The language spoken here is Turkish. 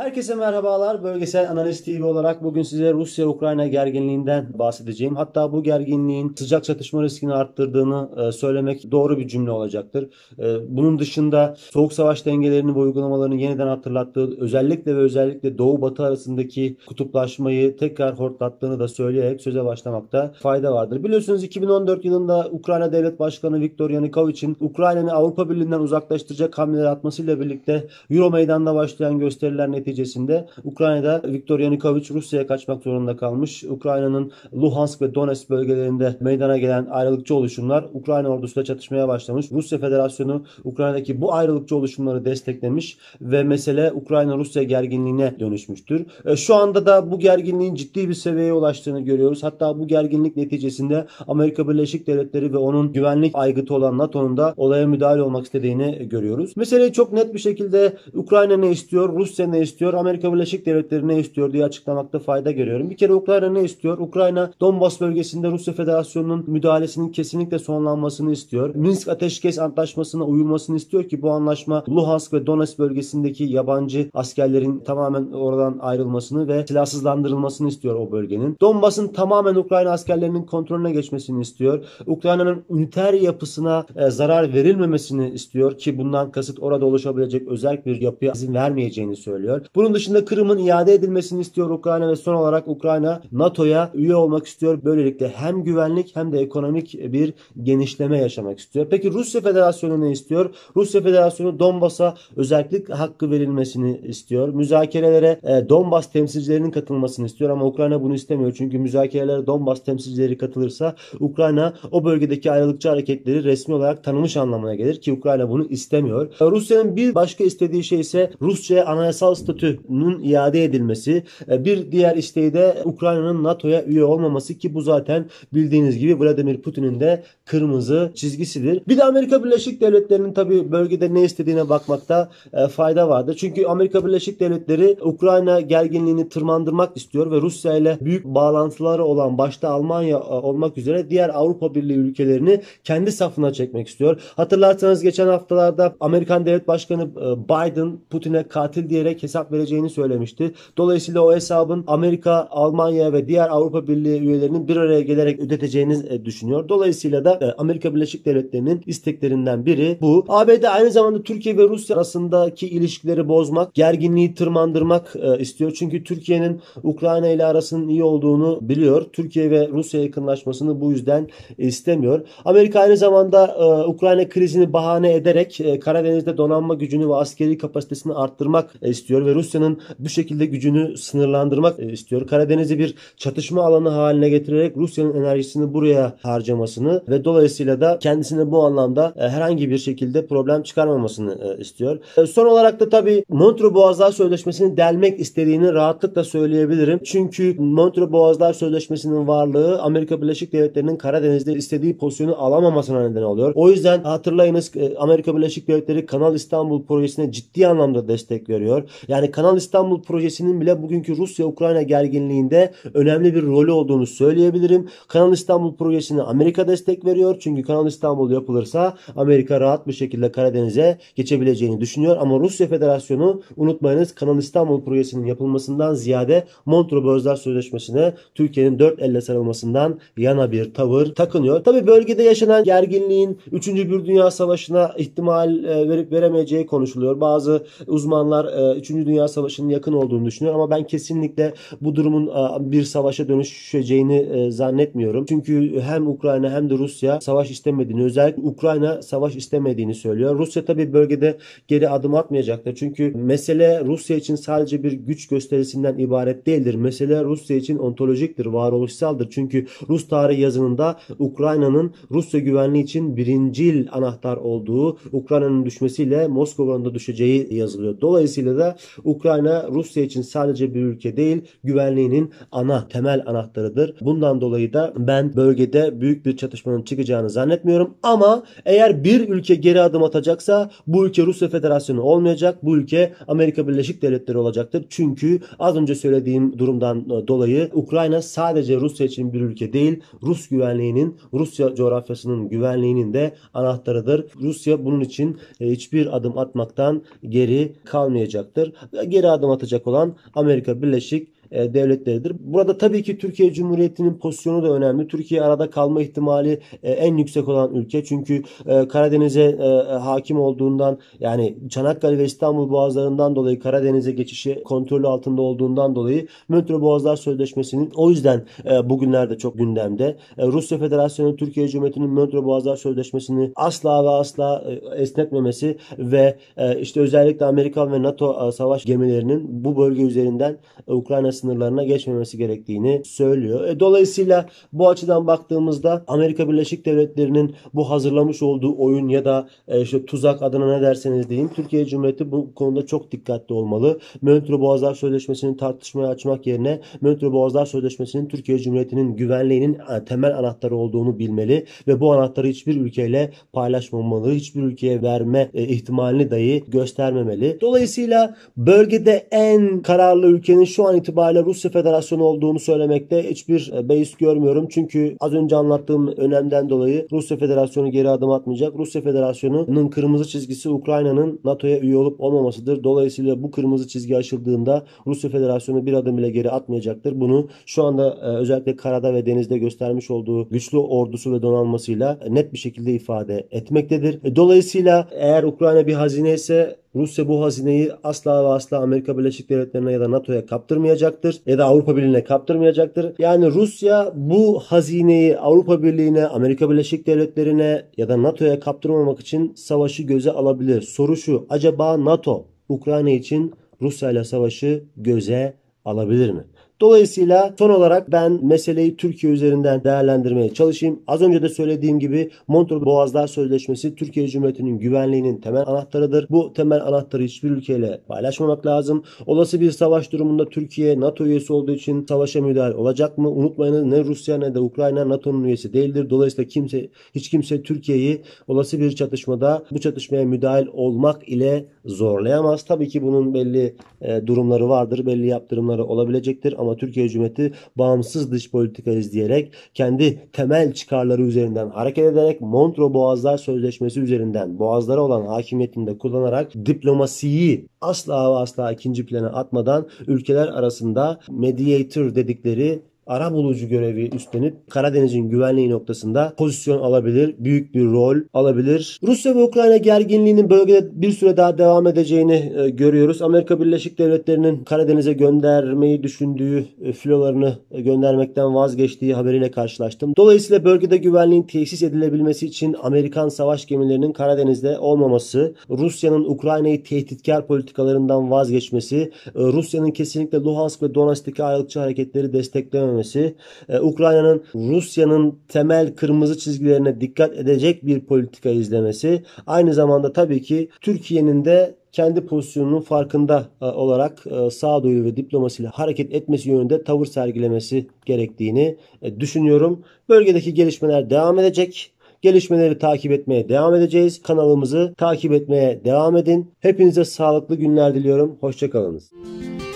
Herkese merhabalar. Bölgesel Analiz TV olarak bugün size Rusya-Ukrayna gerginliğinden bahsedeceğim. Hatta bu gerginliğin sıcak çatışma riskini arttırdığını söylemek doğru bir cümle olacaktır. Bunun dışında soğuk savaş dengelerini ve uygulamalarını yeniden hatırlattığı, özellikle Doğu-Batı arasındaki kutuplaşmayı tekrar hortlattığını da söyleyerek söze başlamakta fayda vardır. Biliyorsunuz 2014 yılında Ukrayna Devlet Başkanı Viktor Yanukovych'in Ukrayna'nı Avrupa Birliği'nden uzaklaştıracak hamleler atmasıyla birlikte Euro Meydan'da başlayan gösteriler neticesinde Ukrayna'da Viktor Yanukovych Rusya'ya kaçmak zorunda kalmış. Ukrayna'nın Luhansk ve Donetsk bölgelerinde meydana gelen ayrılıkçı oluşumlar Ukrayna ordusuyla çatışmaya başlamış. Rusya Federasyonu Ukrayna'daki bu ayrılıkçı oluşumları desteklemiş ve mesele Ukrayna-Rusya gerginliğine dönüşmüştür. Şu anda da bu gerginliğin ciddi bir seviyeye ulaştığını görüyoruz. Hatta bu gerginlik neticesinde Amerika Birleşik Devletleri ve onun güvenlik aygıtı olan NATO'nun da olaya müdahale olmak istediğini görüyoruz. Meseleyi çok net bir şekilde Ukrayna ne istiyor, Rusya ne istiyor, Amerika Birleşik Devletleri ne istiyor diye açıklamakta fayda görüyorum. Bir kere Ukrayna ne istiyor? Ukrayna Donbas bölgesinde Rusya Federasyonu'nun müdahalesinin kesinlikle sonlanmasını istiyor. Minsk Ateşkes Antlaşması'na uyulmasını istiyor ki bu anlaşma Luhansk ve Donetsk bölgesindeki yabancı askerlerin tamamen oradan ayrılmasını ve silahsızlandırılmasını istiyor o bölgenin. Donbas'ın tamamen Ukrayna askerlerinin kontrolüne geçmesini istiyor. Ukrayna'nın üniter yapısına zarar verilmemesini istiyor ki bundan kasıt orada oluşabilecek özel bir yapıya izin vermeyeceğini söylüyor. Bunun dışında Kırım'ın iade edilmesini istiyor Ukrayna ve son olarak Ukrayna NATO'ya üye olmak istiyor. Böylelikle hem güvenlik hem de ekonomik bir genişleme yaşamak istiyor. Peki Rusya Federasyonu ne istiyor? Rusya Federasyonu Donbas'a özellik hakkı verilmesini istiyor. Müzakerelere Donbas temsilcilerinin katılmasını istiyor ama Ukrayna bunu istemiyor. Çünkü müzakerelere Donbas temsilcileri katılırsa Ukrayna o bölgedeki ayrılıkçı hareketleri resmi olarak tanımış anlamına gelir ki Ukrayna bunu istemiyor. Rusya'nın bir başka istediği şey ise Rusça'ya anayasal statünün iade edilmesi. Bir diğer isteği de Ukrayna'nın NATO'ya üye olmaması ki bu zaten bildiğiniz gibi Vladimir Putin'in de kırmızı çizgisidir. Bir de Amerika Birleşik Devletleri'nin tabii bölgede ne istediğine bakmakta fayda vardır. Çünkü Amerika Birleşik Devletleri Ukrayna gerginliğini tırmandırmak istiyor ve Rusya ile büyük bağlantıları olan başta Almanya olmak üzere diğer Avrupa Birliği ülkelerini kendi safına çekmek istiyor. Hatırlarsanız geçen haftalarda Amerikan Devlet Başkanı Biden Putin'e katil diyerek hesap vereceğini söylemişti. Dolayısıyla o hesabın Amerika, Almanya ve diğer Avrupa Birliği üyelerinin bir araya gelerek ödeteceğini düşünüyor. Dolayısıyla da Amerika Birleşik Devletleri'nin isteklerinden biri bu. ABD aynı zamanda Türkiye ve Rusya arasındaki ilişkileri bozmak, gerginliği tırmandırmak istiyor. Çünkü Türkiye'nin Ukrayna ile arasının iyi olduğunu biliyor. Türkiye ve Rusya yakınlaşmasını bu yüzden istemiyor. Amerika aynı zamanda Ukrayna krizini bahane ederek Karadeniz'de donanma gücünü ve askeri kapasitesini arttırmak istiyor ve Rusya'nın bu şekilde gücünü sınırlandırmak istiyor. Karadeniz'i bir çatışma alanı haline getirerek Rusya'nın enerjisini buraya harcamasını ve dolayısıyla da kendisine bu anlamda herhangi bir şekilde problem çıkarmamasını istiyor. Son olarak da tabii Montreux Boğazlar Sözleşmesi'ni delmek istediğini rahatlıkla söyleyebilirim. Çünkü Montreux Boğazlar Sözleşmesi'nin varlığı Amerika Birleşik Devletleri'nin Karadeniz'de istediği pozisyonu alamamasına neden oluyor. O yüzden hatırlayınız Amerika Birleşik Devletleri Kanal İstanbul projesine ciddi anlamda destek veriyor. Yani Kanal İstanbul projesinin bile bugünkü Rusya-Ukrayna gerginliğinde önemli bir rolü olduğunu söyleyebilirim. Kanal İstanbul projesine Amerika destek veriyor. Çünkü Kanal İstanbul yapılırsa Amerika rahat bir şekilde Karadeniz'e geçebileceğini düşünüyor. Ama Rusya Federasyonu unutmayınız Kanal İstanbul projesinin yapılmasından ziyade Montreux Boğazlar Sözleşmesi'ne Türkiye'nin dört elle sarılmasından yana bir tavır takınıyor. Tabii bölgede yaşanan gerginliğin 3. bir Dünya Savaşı'na ihtimal verip veremeyeceği konuşuluyor. Bazı uzmanlar 3. Dünya Savaşı'nın yakın olduğunu düşünüyor ama ben kesinlikle bu durumun bir savaşa dönüşeceğini zannetmiyorum. Çünkü hem Ukrayna hem de Rusya savaş istemediğini, özellikle Ukrayna savaş istemediğini söylüyor. Rusya tabii bölgede geri adım atmayacaktır. Çünkü mesele Rusya için sadece bir güç gösterisinden ibaret değildir. Mesele Rusya için ontolojiktir, varoluşsaldır. Çünkü Rus tarih yazınında Ukrayna'nın Rusya güvenliği için birincil anahtar olduğu, Ukrayna'nın düşmesiyle Moskova'nın da düşeceği yazılıyor. Dolayısıyla da Ukrayna Rusya için sadece bir ülke değil, güvenliğinin temel anahtarıdır. Bundan dolayı da ben bölgede büyük bir çatışmanın çıkacağını zannetmiyorum. Ama eğer bir ülke geri adım atacaksa bu ülke Rusya Federasyonu olmayacak. Bu ülke Amerika Birleşik Devletleri olacaktır. Çünkü az önce söylediğim durumdan dolayı Ukrayna sadece Rusya için bir ülke değil, Rus güvenliğinin, Rusya coğrafyasının güvenliğinin de anahtarıdır. Rusya bunun için hiçbir adım atmaktan geri kalmayacaktır. geri adım atacak olan Amerika Birleşik devletleridir. Burada tabii ki Türkiye Cumhuriyeti'nin pozisyonu da önemli. Türkiye arada kalma ihtimali en yüksek olan ülke. Çünkü Karadeniz'e hakim olduğundan, yani Çanakkale ve İstanbul boğazlarından dolayı Karadeniz'e geçişi kontrolü altında olduğundan dolayı Montreux Boğazlar Sözleşmesi'nin o yüzden bugünlerde çok gündemde. Rusya Federasyonu Türkiye Cumhuriyeti'nin Montreux Boğazlar Sözleşmesi'ni asla ve asla esnetmemesi ve işte özellikle Amerikan ve NATO savaş gemilerinin bu bölge üzerinden Ukrayna sınırlarına geçmemesi gerektiğini söylüyor. Dolayısıyla bu açıdan baktığımızda Amerika Birleşik Devletleri'nin bu hazırlamış olduğu oyun ya da işte tuzak adına ne derseniz deyin, Türkiye Cumhuriyeti bu konuda çok dikkatli olmalı. Montreux Boğazlar Sözleşmesi'ni tartışmaya açmak yerine Montreux Boğazlar Sözleşmesi'nin Türkiye Cumhuriyeti'nin güvenliğinin temel anahtarı olduğunu bilmeli ve bu anahtarı hiçbir ülkeyle paylaşmamalı, hiçbir ülkeye verme ihtimalini dahi göstermemeli. Dolayısıyla bölgede en kararlı ülkenin şu an itibariyle Rusya Federasyonu olduğunu söylemekte hiçbir beis görmüyorum. Çünkü az önce anlattığım önemden dolayı Rusya Federasyonu geri adım atmayacak. Rusya Federasyonu'nun kırmızı çizgisi Ukrayna'nın NATO'ya üye olup olmamasıdır. Dolayısıyla bu kırmızı çizgi aşıldığında Rusya Federasyonu bir adım bile geri atmayacaktır. Bunu şu anda özellikle karada ve denizde göstermiş olduğu güçlü ordusu ve donanmasıyla net bir şekilde ifade etmektedir. Dolayısıyla eğer Ukrayna bir hazine ise Rusya bu hazineyi asla ve asla Amerika Birleşik Devletleri'ne ya da NATO'ya kaptırmayacaktır ya da Avrupa Birliği'ne kaptırmayacaktır. Yani Rusya bu hazineyi Avrupa Birliği'ne, Amerika Birleşik Devletleri'ne ya da NATO'ya kaptırmamak için savaşı göze alabilir. Soru şu: acaba NATO Ukrayna için Rusya ile savaşı göze alabilir mi? Dolayısıyla son olarak ben meseleyi Türkiye üzerinden değerlendirmeye çalışayım. Az önce de söylediğim gibi Montreux Boğazlar Sözleşmesi Türkiye Cumhuriyeti'nin güvenliğinin temel anahtarıdır. Bu temel anahtarı hiçbir ülkeyle paylaşmamak lazım. Olası bir savaş durumunda Türkiye NATO üyesi olduğu için savaşa müdahale olacak mı? Unutmayın, ne Rusya ne de Ukrayna NATO'nun üyesi değildir. Dolayısıyla hiç kimse Türkiye'yi olası bir çatışmada bu çatışmaya müdahil olmak ile zorlayamaz. Tabii ki bunun belli durumları vardır, belli yaptırımları olabilecektir ama Türkiye Cumhuriyeti bağımsız dış politika izleyerek, kendi temel çıkarları üzerinden hareket ederek, Montreux Boğazlar Sözleşmesi üzerinden boğazlara olan hakimiyetini de kullanarak diplomasiyi asla ve asla ikinci plana atmadan ülkeler arasında mediator dedikleri arabulucu görevi üstlenip Karadeniz'in güvenliği noktasında pozisyon alabilir, büyük bir rol alabilir. Rusya ve Ukrayna gerginliğinin bölgede bir süre daha devam edeceğini görüyoruz. Amerika Birleşik Devletleri'nin Karadeniz'e göndermeyi düşündüğü filolarını göndermekten vazgeçtiği haberiyle karşılaştım. Dolayısıyla bölgede güvenliğin tesis edilebilmesi için Amerikan savaş gemilerinin Karadeniz'de olmaması, Rusya'nın Ukrayna'yı tehditkar politikalarından vazgeçmesi, Rusya'nın kesinlikle Luhansk ve Donetsk'teki ayrılıkçı hareketleri desteklememesi, Ukrayna'nın Rusya'nın temel kırmızı çizgilerine dikkat edecek bir politika izlemesi, aynı zamanda tabii ki Türkiye'nin de kendi pozisyonunun farkında olarak sağduyu ve diplomasiyle hareket etmesi yönünde tavır sergilemesi gerektiğini düşünüyorum. Bölgedeki gelişmeler devam edecek. Gelişmeleri takip etmeye devam edeceğiz. Kanalımızı takip etmeye devam edin. Hepinize sağlıklı günler diliyorum. Hoşça kalınız.